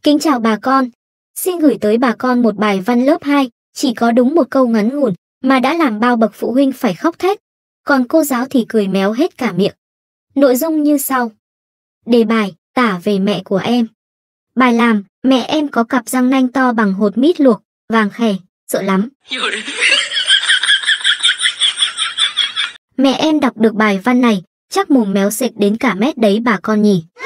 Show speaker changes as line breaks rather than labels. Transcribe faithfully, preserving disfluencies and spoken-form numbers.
Kính chào bà con. Xin gửi tới bà con một bài văn lớp hai, chỉ có đúng một câu ngắn ngủn mà đã làm bao bậc phụ huynh phải khóc thét. Còn cô giáo thì cười méo hết cả miệng. Nội dung như sau. Đề bài, tả về mẹ của em. Bài làm, mẹ em có cặp răng nanh to bằng hột mít luộc, vàng khè, sợ lắm. Mẹ em đọc được bài văn này, chắc mồm méo xệch đến cả mét đấy bà con nhỉ.